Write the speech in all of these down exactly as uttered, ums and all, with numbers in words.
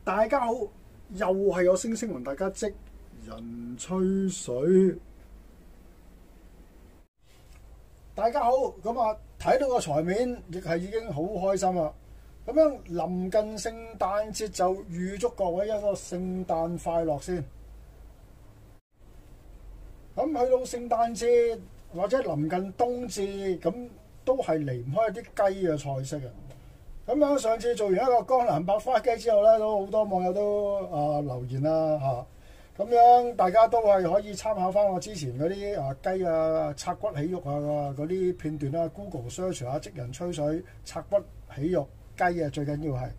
大家好，又係有星星同大家職人吹水。大家好，咁啊睇到個台面，亦係已經好開心啦。咁樣臨近聖誕節就預祝各位一個聖誕快樂先。咁去到聖誕節或者臨近冬至，咁都係離唔開一啲雞嘅菜式啊。咁樣上次做完一個江南百花雞之後咧，都好多網友都啊、呃、留言啦嚇。咁、啊、樣大家都係可以參考翻我之前嗰啲啊雞啊拆骨起肉啊嗰啲片段啦 ，Google search 下職人吹水拆骨起肉雞啊，最緊要係。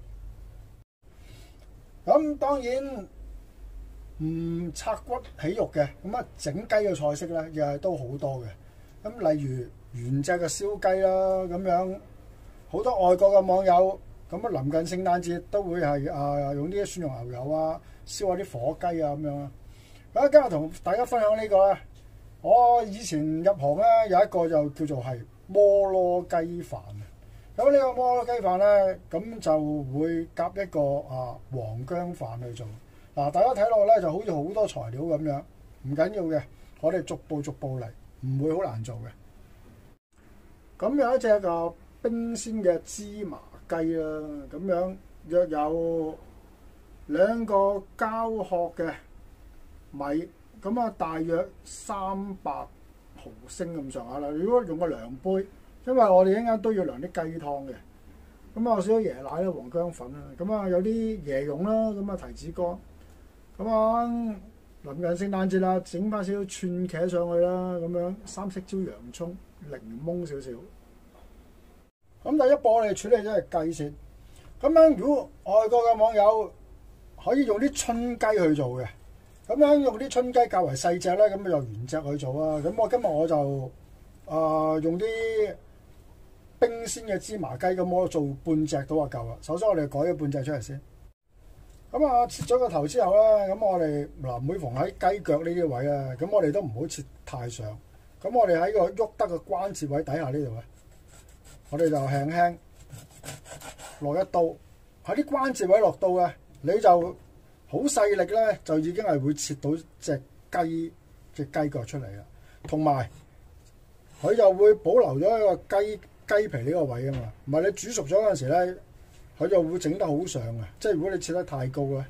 咁當然唔拆骨起肉嘅，咁啊整雞嘅菜式咧，又係都好多嘅。咁例如原隻嘅燒雞啦，咁樣。好多外國嘅網友咁啊，臨近聖誕節都會係啊用啲蒜蓉牛油啊，燒下啲火雞啊咁樣啊。咁今日同大家分享呢個咧，我以前入行咧有一個就叫做係摩羅雞飯啊。咁呢個摩羅雞飯咧，咁就會夾一個啊黃薑飯去做。嗱，大家睇落咧就好似好多材料咁樣，唔緊要嘅，我哋逐步逐步嚟，唔會好難做嘅。咁有一隻個冰鮮嘅芝麻雞啦，咁樣約有兩個膠殼嘅米，咁啊大約三百毫升咁上下啦。如果用個量杯，因為我哋一陣間都要量啲雞湯嘅，咁啊少少椰奶啦、黃薑粉啦，咁啊有啲椰蓉啦，咁啊提子乾，咁啊臨近聖誕節啦，整翻少少串茄上去啦，咁樣三色椒、洋葱、檸檬少少。咁第一步我哋處理咗係雞先。咁樣如果外國嘅網友可以用啲春雞去做嘅，咁樣用啲春雞較為細隻咧，咁就原隻去做啦。咁我今日我就啊、呃、用啲冰鮮嘅芝麻雞，咁我做半隻到就夠啦。首先我哋改咗半隻出嚟先。咁啊切咗個頭之後咧，咁我哋嗱每逢喺雞腳呢啲位啊，咁我哋都唔好切太上。咁我哋喺個喐得嘅關節位底下呢度咧。我哋就輕輕落一刀，喺啲關節位落刀咧，你就好細力咧，就已經係會切到隻雞隻雞腳出嚟啦。同埋佢就會保留咗一個雞雞皮呢個位啊嘛。唔係你煮熟咗嗰陣時咧，佢就會整得好上啊。即係如果你切得太高咧，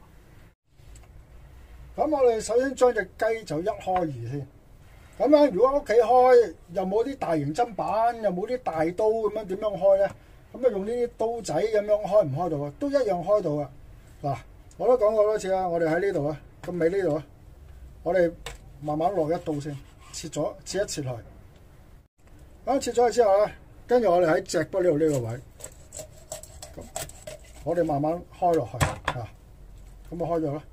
咁我哋首先將隻雞就一開二先。咁樣如果屋企開又冇啲大型砧板，又冇啲大刀咁樣點樣開咧？咁啊用呢啲刀仔咁樣開唔開到啊？都一樣開到啊！嗱，我都講過多次啦，我哋喺呢度啊，個尾呢度啊，我哋慢慢落一刀先，切咗切一切佢。咁切咗佢之後咧，跟住我哋喺脊骨呢度呢個位，咁我哋慢慢開落去啊，咁啊開咗啦。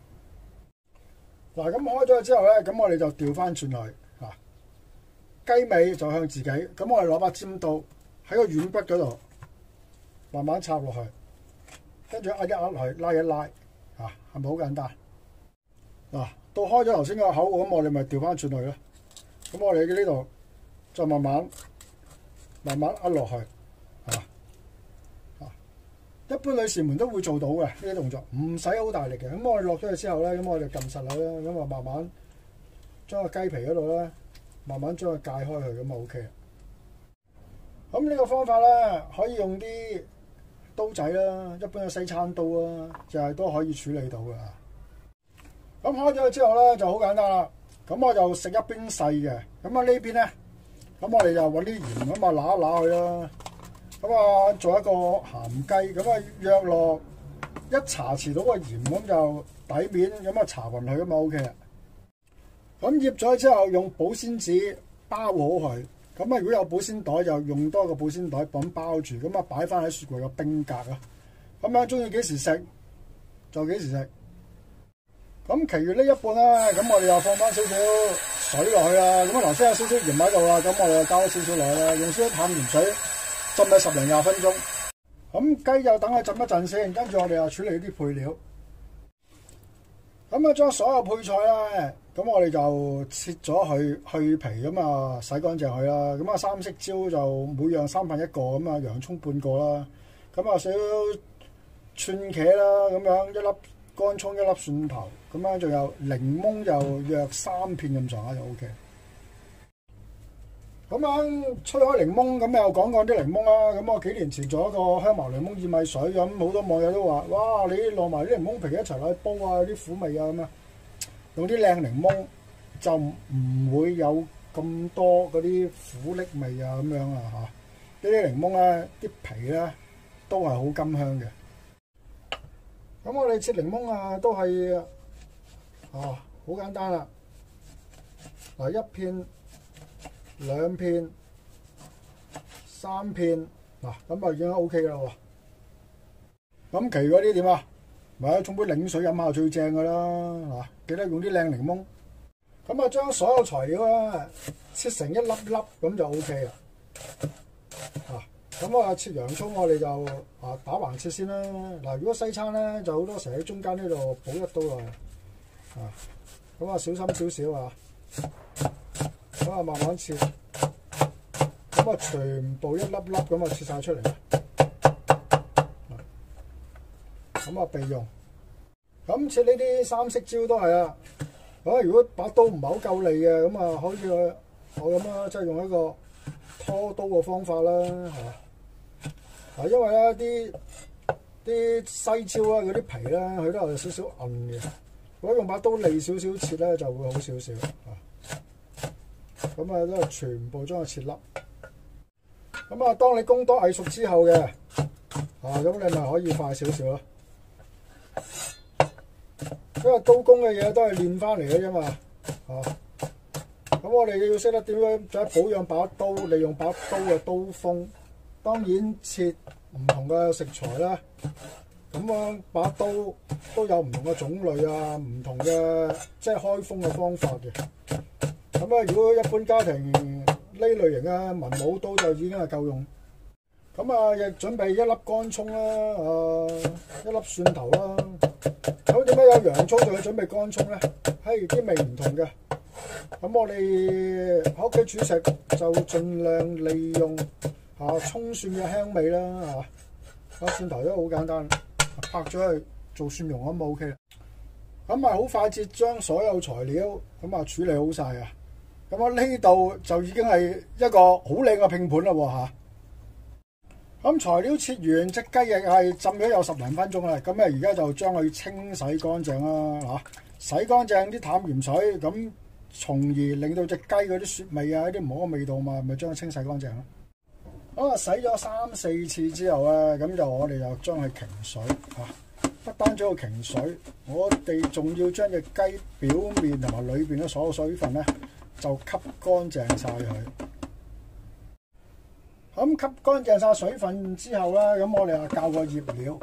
嗱，咁開咗佢之後咧，咁我哋就調翻轉去啊，雞尾就向自己，咁我哋攞把尖刀喺個軟骨嗰度慢慢插落去，跟住壓一壓落去，拉一拉，啊，係咪好簡單？嗱，到開咗頭先個口，咁我哋咪調翻轉去咯。咁我哋喺呢度就慢慢慢慢壓落去，啊啊，一般女士們都會做到嘅呢啲動作，唔使好大力嘅。咁我哋落咗去之後咧，咁我哋撳實佢啦，咁啊慢慢將個雞皮嗰度咧，慢慢將佢解開佢，咁啊 OK 啦。咁呢個方法咧，可以用啲刀仔啦，一般嘅西餐刀啦，就係都可以處理到嘅。咁開咗佢之後咧，就好簡單啦。咁我就食一邊細嘅，咁啊呢邊咧，咁我哋就揾啲鹽咁啊揦一揦佢啦。咁啊做一個鹹雞，咁啊約落一茶匙到個鹽，咁就底面咁啊搽勻佢，咁啊 OK 啦。咁醃咗之後，用保鮮紙包好佢。咁啊，如果有保鮮袋就用多個保鮮袋咁包住，咁啊擺翻喺雪櫃個冰格啊。咁樣中意幾時食就幾時食。咁其餘呢一半咧，咁我哋又放翻少少水落去啊。咁啊頭先有少少鹽喺度啦，咁我哋又加咗少少落去啦，用少少淡鹽水浸咗十零廿分鐘。咁雞就等佢浸一陣先，跟住我哋又處理啲配料。咁啊，將所有配菜咧，咁我哋就切咗佢去皮，咁啊洗乾淨佢啦。咁啊三色椒就每樣三分一個，咁啊洋葱半個啦。咁啊少少串茄啦，咁樣一粒乾葱，一粒蒜頭，咁樣仲有檸檬就約三片咁上下就 O K。咁樣吹開檸檬，咁又講講啲檸檬啦。咁我幾年前做一個香茅檸檬薏米水，咁好多網友都話：哇！你落埋啲檸檬皮一齊落去煲啊，啲苦味啊咁啊。用啲靚檸檬就唔會有咁多嗰啲苦澀味啊咁樣啊嚇。呢啲檸檬咧，啲皮咧都係好甘香嘅。咁我哋切檸檬啊，都係啊好簡單啦。嗱，一片、兩片、三片，嗱咁啊已經 O K 啦喎。咁其餘嗰啲點啊？咪沖杯檸水飲下最正噶啦。嗱，記得用啲靚檸檬。咁啊，將所有材料咧切成一粒粒咁就 O K 啦。啊，咁啊切洋葱我哋就啊打橫切先啦。嗱，如果西餐咧就好多時喺中間呢度補一刀啊。啊，咁啊小心少少啊。咁啊，慢慢切，咁啊，全部一粒粒咁啊切晒出嚟，咁啊備用。咁切呢啲三色椒都係啊。咁如果把刀唔係好夠利嘅，咁啊可以我咁啊，即係用一個拖刀嘅方法啦，係嘛？啊，因為咧啲啲西椒啊，嗰啲皮咧，佢都有少少韌嘅。如果用把刀利少少切咧，就會好少少啊。咁啊，都係全部將佢切粒。咁啊，當你功多藝熟之後嘅，啊，咁你咪可以快少少咯。因為刀工嘅嘢都係練翻嚟嘅啫嘛。啊，咁我哋要識得點樣再保養把刀，利用把刀嘅刀鋒。當然切唔同嘅食材啦。咁樣把刀都有唔同嘅種類啊，唔同嘅即係開鋒嘅方法嘅。咁啊，如果一般家庭呢類型嘅文武刀就已經係夠用。咁啊，亦準備一粒乾葱啦，啊一粒蒜頭啦。咁點解有洋葱仲要準備乾葱咧？係啲味唔同嘅。咁我哋喺屋企煮食就盡量利用啊葱蒜嘅香味啦，啊啊蒜頭都好簡單，拍咗去做蒜蓉咁就 O K 啦。咁啊好快捷將所有材料咁啊處理好晒啊！咁我呢度就已經係一個好靚嘅拼盤啦喎嚇。咁材料切完，隻雞翼係浸咗有十零分鐘啦。咁啊而家就將佢清洗乾淨啦嚇，洗乾淨啲淡鹽水，咁從而令到隻雞嗰啲雪味啊、啲唔好嘅味道嘛，咪將佢清洗乾淨咯。好啊，洗咗三四次之後咧，咁就我哋就將佢擎水嚇。不單止要擎水，我哋仲要將隻雞表面同埋裏邊嘅所有水分咧，就吸乾淨晒佢。咁吸乾淨晒水分之後咧，咁我哋就較個醃料。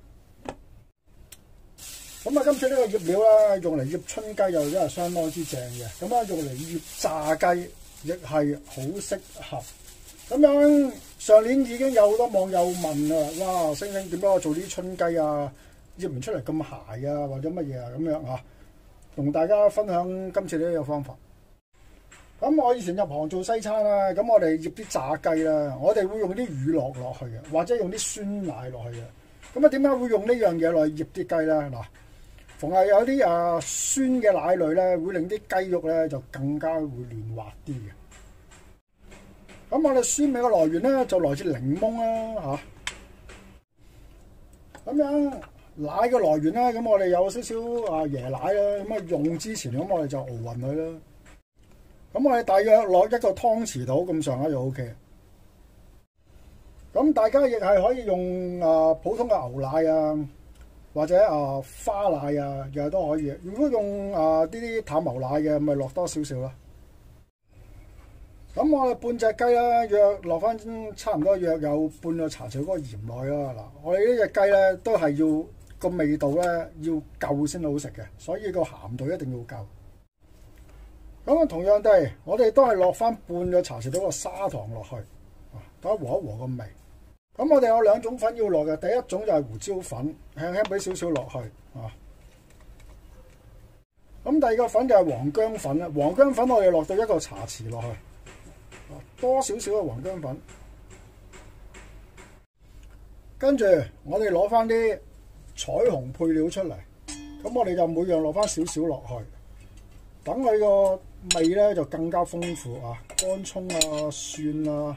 咁啊，今次呢個醃料咧，用嚟醃春雞又真係相當之正嘅。咁啊，用嚟醃炸雞亦係好適合。咁樣上年已經有好多網友問啦，哇，星星點解我做啲春雞啊，醃唔出嚟咁鞋啊，或者乜嘢啊咁樣啊？同大家分享今次呢個方法。咁我以前入行做西餐啦，咁我哋醃啲炸雞啦，我哋會用啲乳酪落去嘅，或者用啲酸奶落去嘅。咁啊，點解會用呢樣嘢落去醃啲雞咧？嗱，逢係有啲啊酸嘅奶類咧，會令啲雞肉咧就更加會嫩滑啲嘅。咁我哋酸味嘅來源咧，就來自檸檬啦嚇。咁樣奶嘅來源咧，咁我哋有少少啊椰奶啦，咁啊用之前咁我哋就熬勻佢啦。咁我哋大約攞一個湯匙度咁上下就 O K。咁大家亦係可以用啊普通嘅牛奶啊，或者啊花奶啊，又係都可以。如果用啊呢啲淡牛奶嘅，咪落多少少啦。咁我哋半隻雞啦，約落翻差唔多約有半個茶匙嗰個鹽落去啦。嗱，我哋呢隻雞咧都係要個味道咧要夠先好食嘅，所以個鹹度一定要夠。咁啊，同樣地，我哋都係落翻半個茶匙到個砂糖落去，啊，等和一和個味。咁我哋有兩種粉要落嘅，第一種就係胡椒粉，輕輕俾少少落去，啊。咁第二個粉就係黃薑粉啦，黃薑粉我哋落到一個茶匙落去，啊，多少少嘅黃薑粉。跟住我哋攞翻啲彩虹配料出嚟。咁我哋就每樣落翻少少落去，等佢個味咧就更加豐富啊！乾葱啊、蒜啊、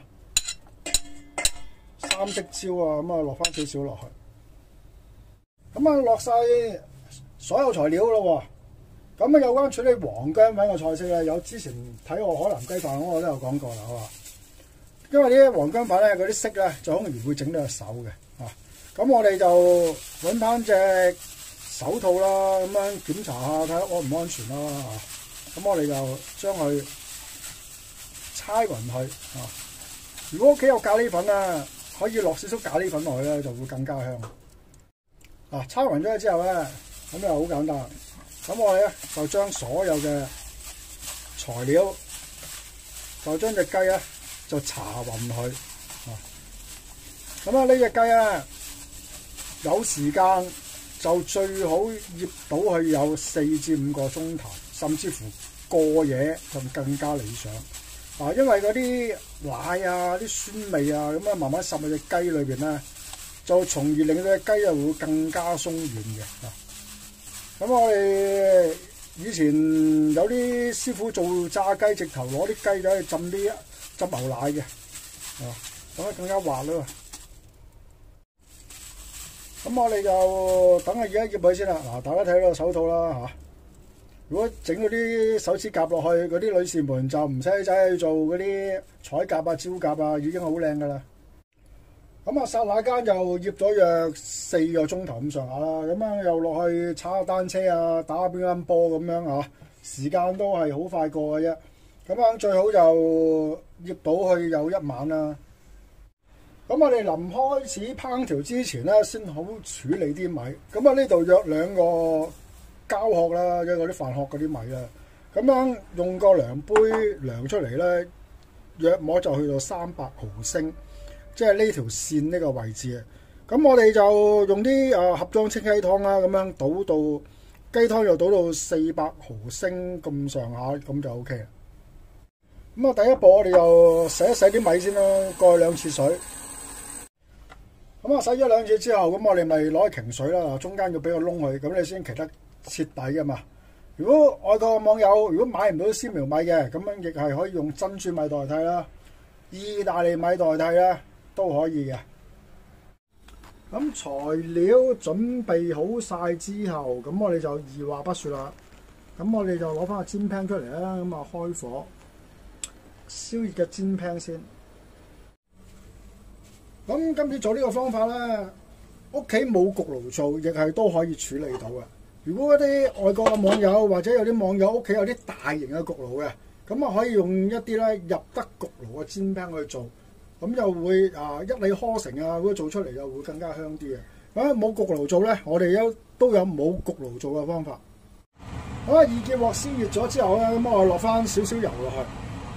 三色椒啊，咁啊落翻少少落去。咁啊落晒所有材料咯喎。咁啊有關處理黃薑粉嘅菜式咧，有之前睇我海南雞飯我都有講過啦，係嘛？因為啲黃薑粉咧嗰啲色咧就好容易會整到隻手嘅啊。咁我哋就揾翻隻手套啦，咁樣檢查下睇下安唔安全啦嚇。咁我哋就將佢搓勻佢啊。如果屋企有咖喱粉啊，可以落少少咖喱粉落去咧，就會更加香。啊，搓勻咗之後咧，咁就好簡單。咁我哋咧就將所有嘅材料，就將隻雞咧就搽勻佢。啊，咁啊呢隻雞咧有時間，就最好醃到佢有四至五個鐘頭，甚至乎過夜就更加理想。啊，因為嗰啲奶啊、啲酸味啊，咁啊慢慢滲喺隻雞裏邊咧，就從而令到隻雞啊會更加鬆軟嘅。啊，咁我哋以前有啲師傅做炸雞，直頭攞啲雞仔去浸啲浸牛奶嘅，啊，咁啊更加滑咯。咁我哋就等佢醃一醃佢先啦。嗱，大家睇到個手套啦嚇。如果整嗰啲手指甲落去，嗰啲女士們就唔使走去做嗰啲彩甲啊、焦甲啊，已經好靚噶啦。咁啊，剎那間就醃咗約四個鐘頭咁上下啦。咁啊，又落去踩下單車啊，打下乒乓波咁樣嚇，時間都係好快過嘅啫。咁啊，最好就醃到去有一晚啦。咁我哋臨開始烹調之前咧，先好處理啲米。咁啊，呢度約兩個膠殼啦，即係嗰啲飯殼嗰啲米啦。咁樣用個量杯量出嚟咧，約摸就去到三百毫升，即係呢條線呢個位置。咁我哋就用啲啊盒裝清雞湯啦，咁樣倒到雞湯又倒到四百毫升咁上下，咁就 O K 啦。咁啊，第一步我哋就洗一洗啲米先啦，過兩次水。咁啊，洗咗兩次之後，咁我哋咪攞去擎水啦。中間要俾個窿佢，咁你先擎得徹底噶嘛。如果外國網友如果買唔到絲苗米嘅，咁樣亦係可以用珍珠米代替啦，意大利米代替啦，都可以嘅。咁材料準備好晒之後，咁我哋就二話不說啦。咁我哋就攞翻個煎 pan 出嚟啦，咁啊開火，燒熱嘅煎 pan先。咁今次做呢個方法咧，屋企冇焗爐做，亦係都可以處理到嘅。如果嗰啲外國嘅網友或者有啲網友屋企有啲大型嘅焗爐嘅，咁啊可以用一啲咧入得焗爐嘅煎 pan 去做，咁就會啊一理呵成啊，咁做出嚟又會更加香啲嘅。咁冇焗爐做咧，我哋有都有冇焗爐做嘅方法。好啦，二結鑊燒熱咗之後咧，咁我落翻少少油落去。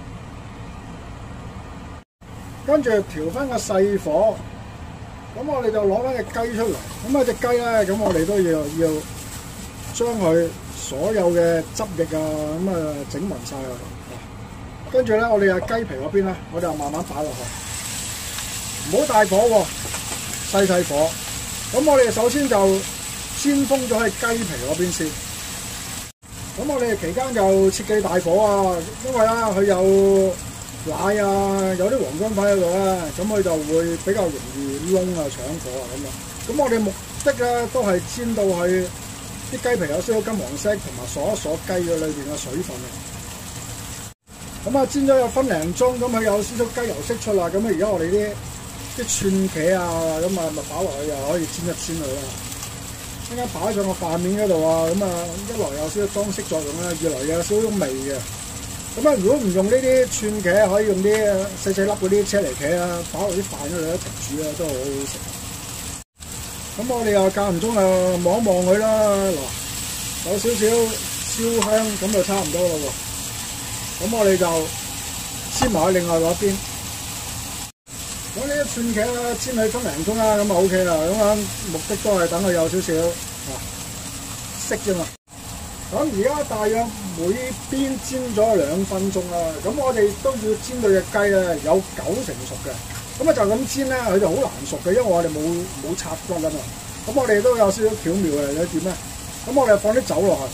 跟住調翻個細火，咁我哋就攞翻隻雞出嚟。咁啊隻雞咧，咁我哋都要要將佢所有嘅汁液啊，咁啊整勻晒佢。跟住咧，我哋啊雞皮嗰邊咧，我哋就慢慢擺落去，唔好大火喎，細細火。咁我哋首先就煎封咗喺雞皮嗰邊先。咁我哋期間就切記大火啊，因為啦佢有奶啊，有啲黃薑粉喺度啦，咁佢就會比較容易燶啊、搶火啊咁樣。咁我哋目的咧都係煎到佢啲雞皮有少少金黃色，同埋鎖一鎖雞嘅裏邊嘅水分啊。咁啊煎咗有分零鐘，咁佢有少少雞油色出啦。咁啊而家我哋啲啲串茄啊，咁啊咪擺落去又可以煎一煎佢啦。一陣間擺上個飯面嗰度啊，咁啊一來有少少裝飾作用啦，二來有少少味嘅。咁啊，如果唔用呢啲串茄，可以用啲細細粒嗰啲車厘茄啊，擺落啲飯嗰度一齊煮啊，都好好食。咁我哋又間唔中啊望一望佢啦，嗱有少少燒香，咁就差唔多啦喎。咁我哋就煎埋去另外嗰邊。咁呢啲串茄啦，煎佢分零鐘啦，咁啊 O K 啦。咁樣目的都係等佢有少少啊色啫嘛。咁而家大約每邊煎咗兩分鐘啦，咁我哋都要煎到隻雞咧有九成熟嘅。咁啊就咁煎咧，佢就好難熟嘅，因為我哋冇冇拆骨啊嘛。 咁我哋都有少少巧妙嘅，你點咧？咁我哋放啲酒落去，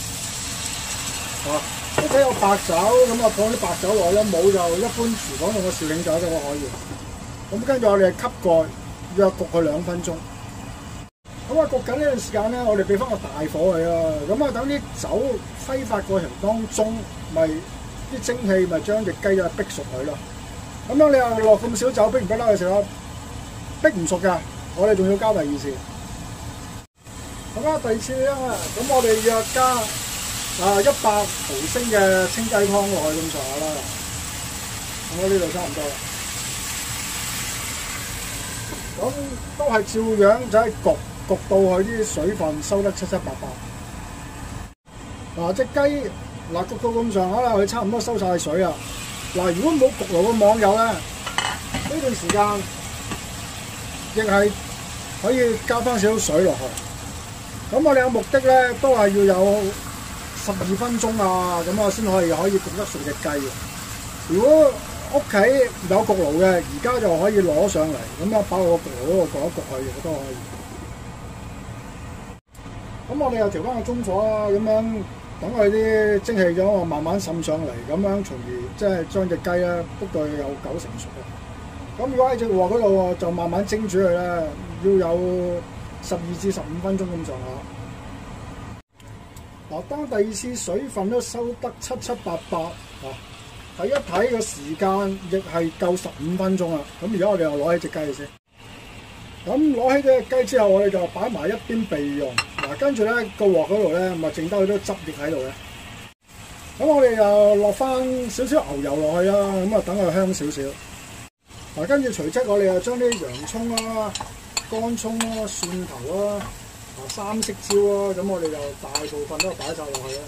啊，屋企有白酒，咁啊放啲白酒落去咧，冇就一般廚房用嘅紹興酒都可以。咁跟住我哋吸蓋，約焗佢兩分鐘。咁啊焗緊呢段時間咧，我哋俾翻個大火佢啊。咁啊等啲酒揮發過程當中，咪啲蒸氣咪將隻雞啊逼熟佢咯。咁樣你又落咁少酒，逼唔逼得嘅時候，逼唔熟㗎。我哋仲要加第二次。咁啊第二次咧，咁我哋約加啊一百毫升嘅清雞湯落去咁上下啦。咁我呢度差唔多啦。咁都係照樣就係焗焗到佢啲水分收得七七八八。嗱隻雞嗱焗到咁上下啦，佢差唔多收晒水啊！嗱，如果冇焗爐嘅網友咧，呢段時間亦係可以加翻少少水落去。咁我哋嘅目的咧，都係要有十二分鐘啊，咁啊先可以可以焗得熟隻雞嘅。如果屋企有焗爐嘅，而家就可以攞上嚟，咁啊擺落個焗爐嗰度焗一焗佢亦都可以。咁我哋又調翻個中火啦，咁樣等佢啲蒸氣咗慢慢滲上嚟，咁樣從而即係將隻雞咧焗到有九成熟啊。咁如果喺隻鑊嗰度就慢慢蒸煮佢咧，要有十二至十五分鐘咁上下。嗱，當第二次水分都收得七七八八啊！睇一睇個時間，亦係夠十五分鐘啦。咁而家我哋又攞起隻雞先。咁攞起隻雞之後，我哋就擺埋一邊備用。嗱，跟住咧個鑊嗰度咧，咪剩低好多汁液喺度嘅。咁我哋又落翻少少牛油落去啦，咁啊等佢香少少。嗱，跟住隨即我哋又將啲洋葱啦、乾葱啦、蒜頭啦、啊三色椒啦，咁我哋就大部分都擺晒落去啦。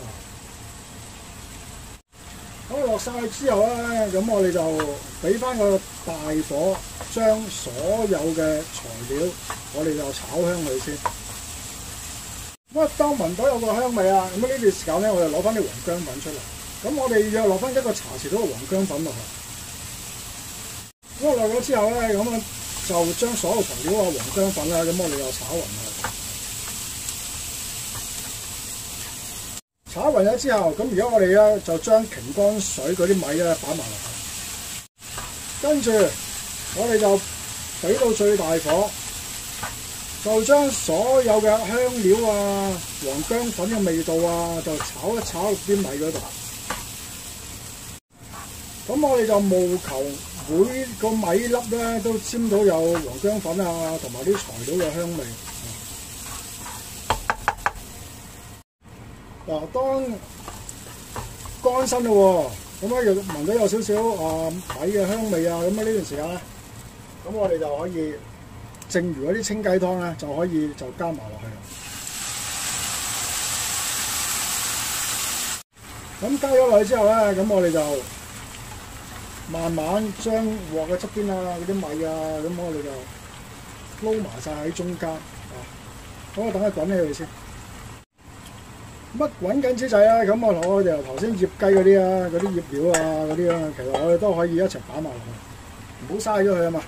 咁落晒之後咧，咁我哋就俾翻個大火，將所有嘅材料我哋就炒香佢先。咁啊，當聞到有個香味啊，咁呢段時間咧，我哋攞翻啲黃薑粉出嚟。咁我哋約落翻一個茶匙到嘅黃薑粉落去。咁我落咗之後咧，咁啊就將所有材料啊、黃薑粉啦，咁我哋又炒勻佢。炒勻咗之後，咁而家我哋咧就將擎乾水嗰啲米咧擺埋落去，跟住我哋就俾到最大火，就將所有嘅香料啊、黃薑粉嘅味道啊，就炒一炒落啲米嗰度。咁我哋就務求每個米粒咧都沾到有黃薑粉啊，同埋啲材料嘅香味。嗱，當乾身咯喎，咁咧又聞到有少少啊米嘅香味啊，咁啊呢段時間咧，咁我哋就可以，正如嗰啲清雞湯咧，就可以就加埋落去啦。咁加咗落去之後咧，咁我哋就慢慢將鑊嘅側邊啊、嗰啲米啊，咁我哋就撈埋晒喺中間啊，咁我等佢滾起佢先。乜滾緊之際咧，咁我我哋頭先醃雞嗰啲啊、嗰啲醃料啊、嗰啲啊，其實我哋都可以一齊擺埋落去，唔好嘥咗佢啊嘛。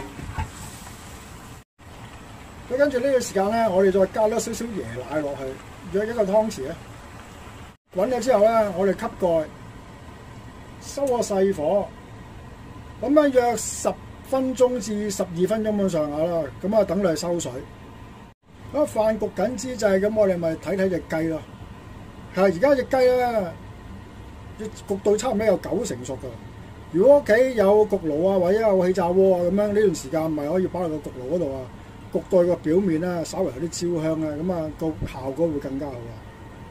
咁跟住呢個時間咧，我哋再加多少少椰奶落去，約一個湯匙咧。滾咗之後咧，我哋吸蓋，收個細火，咁樣約十分鐘至十二分鐘咁上下啦。咁啊等佢收水。咁飯焗緊之際，咁我哋咪睇睇隻雞咯。係而家隻雞咧，焗到差唔多有九成熟㗎。如果屋企有焗爐啊，或者有氣炸鍋啊，咁樣呢段時間咪可以擺落個焗爐嗰度啊，焗到個表面咧稍微有啲焦香啊，咁啊個效果會更加好啊。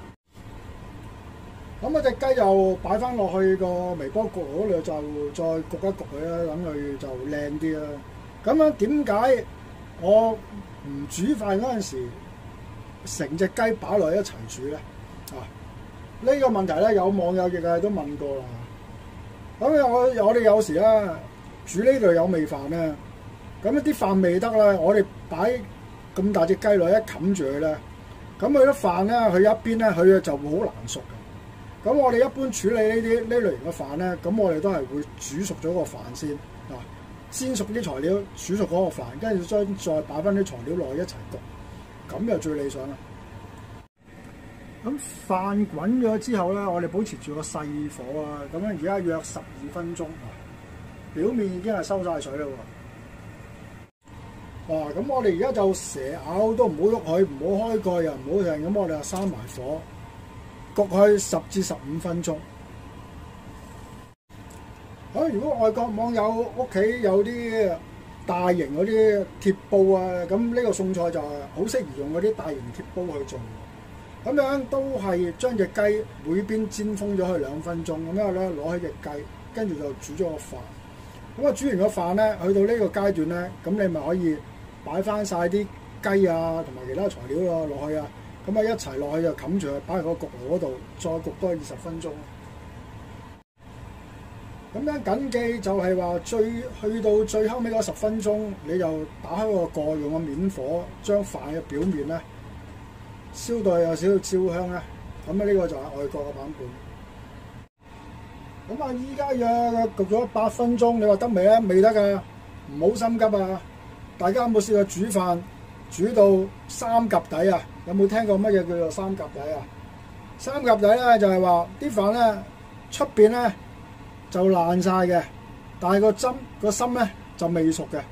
咁啊隻雞就擺翻落去個微波焗爐嗰度，就再焗一焗佢啦，等佢就靚啲啦。咁樣點解我唔煮飯嗰陣時，成隻雞擺落去一齊煮咧？啊！呢、這個問題咧，有網友亦係都問過啦。咁我我哋有時咧煮呢類有味飯咧，咁一啲飯未得咧，我哋擺咁大隻雞落一冚住佢咧，咁佢啲飯咧，佢一邊咧，佢就會好難熟嘅。咁我哋一般處理呢啲呢類型嘅飯咧，咁我哋都係會煮熟咗個飯先啊，煎熟啲材料，煮熟嗰個飯，跟住將再擺翻啲材料落去一齊焗。 咁就最理想啦。咁飯滾咗之後咧，我哋保持住個細火啊，咁樣而家約十二分鐘，表面已經係收晒水啦喎。哇！咁我哋而家就蛇咬都唔好喐佢，唔好開蓋又唔好停，咁我哋就閂埋火，焗佢十至十五分鐘。啊！如果外國網友屋企有啲大型嗰啲鐵煲啊，咁呢個餸菜就係好適宜用嗰啲大型鐵煲去做。咁樣都係將隻雞每邊煎封咗佢兩分鐘，咁樣咧攞起隻雞，跟住就煮咗個飯。咁啊煮完個飯咧，去到呢個階段咧，咁你咪可以擺翻晒啲雞啊同埋其他材料咯落去啊，咁啊一齊落去就冚住佢，擺喺個焗爐嗰度，再焗多二十分鐘。咁樣緊記就係話最去到最後尾嗰十分鐘，你就打開個蓋，用個面火將飯嘅表面咧燒到有少少焦香咧。咁啊呢個就係外國嘅版本。咁啊依家約焗咗八分鐘，你話得未啊？未得㗎，唔好心急啊！大家有冇試過煮飯煮到三及底啊？有冇聽過乜嘢叫做三及底啊？三及底咧就係話啲飯咧出邊咧就爛晒嘅，但係個針個心咧就未熟嘅。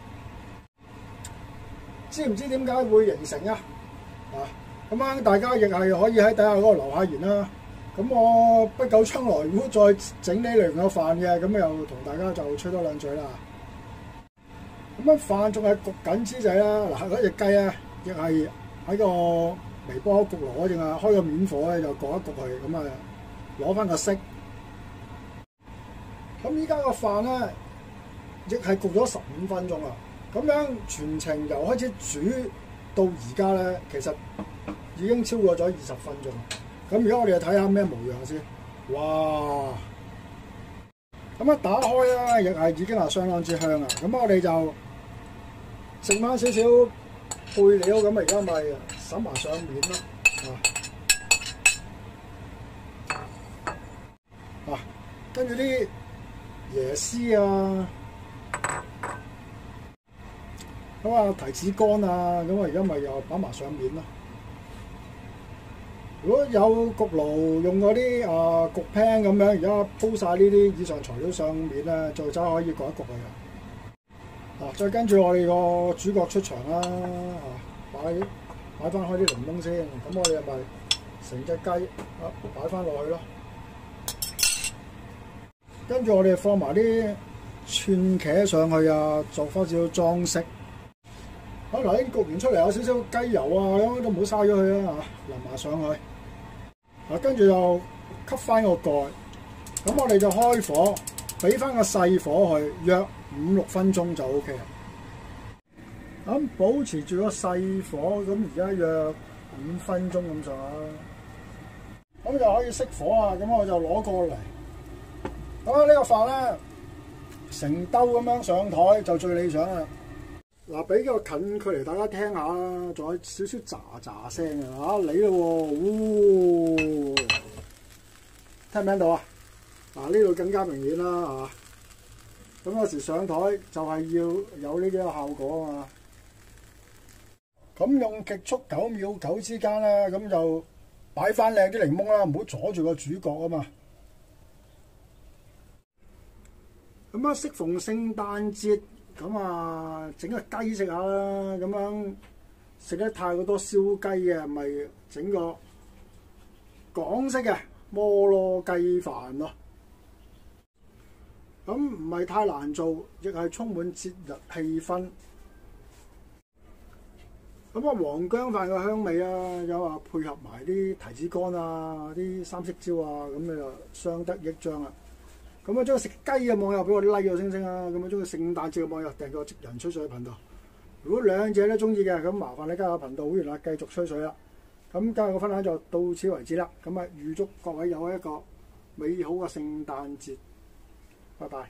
知唔知點解會形成啊？啊，咁樣大家亦係可以喺底下嗰度留下言啦。咁我不久將來如果再整呢類嘅飯嘅，咁又同大家就吹多兩嘴啦。咁樣飯仲係焗緊之際啦，嗱嗰隻雞咧亦係喺個微波焗爐嗰陣啊，開個面火咧就焗一焗佢，咁啊攞翻個色。咁依家個飯咧，亦係焗咗十五分鐘啦。咁樣全程由開始煮到而家咧，其實已經超過咗二十分鐘。咁而家我哋就睇下咩模樣先。哇！咁一打開咧，亦係已經係相當之香啊。咁我哋就剩翻少少配料，咁啊而家咪撒埋上面咯。啊，跟住啲椰絲啊，咁啊提子乾啊，咁啊而家咪又擺埋上面咯。如果有焗爐用嗰啲啊焗 pan 咁樣，而家鋪晒呢啲以上材料上面咧，就真係可以焗一焗佢啦。啊，再跟住我哋個主角出場啦，啊擺擺翻開啲檸檬先，咁我哋咪成隻雞啊擺翻落去咯。跟住我哋放埋啲串茄上去啊，做翻少少裝飾。好嗱，已經焗完出嚟有少少雞油啊，咁都唔好嘥咗佢啦嚇，淋埋上去。啊，跟住就吸翻個蓋，咁我哋就開火，俾翻個細火去，約五六分鐘就 O K 啦。咁保持住個細火，咁而家約五分鐘咁上下，咁就可以熄火啊。咁我就攞過嚟。咁啊，呢個飯咧成兜咁樣上台就最理想啦。嗱，俾個近距離大家聽下啦，仲有少少喳喳聲嘅嚇，嚟咯喎，聽唔聽到啊？嗱，呢度更加明顯啦嚇。咁有時上台就係要有呢啲效果啊嘛。咁用極速九秒九之間咧，咁就擺翻靚啲檸檬啦，唔好阻住個主角啊嘛。咁啊，適逢聖誕節。咁啊，整個雞食下啦，咁樣食得太過多燒雞嘅，咪整個港式嘅摩羅雞飯咯。咁唔係太難做，亦係充滿節日氣氛。咁啊，黃薑飯嘅香味啊，有話配合埋啲提子乾啊、啲三色椒啊，咁你就相得益彰啦。咁啊，中意食雞嘅網友俾我啲 like 個星星啊！咁啊，中意聖誕節嘅網友訂個職人吹水頻道。如果兩者都中意嘅，咁麻煩你加下頻道會員啦，繼續吹水啦。咁今日嘅分享就到此為止啦。咁啊，預祝各位有一個美好嘅聖誕節。拜拜。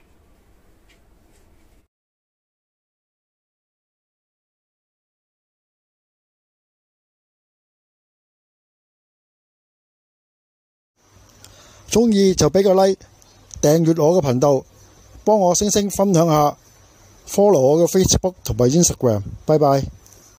中意就俾個 like。訂閱我嘅頻道，幫我星星分享下 ，follow 我嘅 Facebook 同埋 Instagram，拜拜。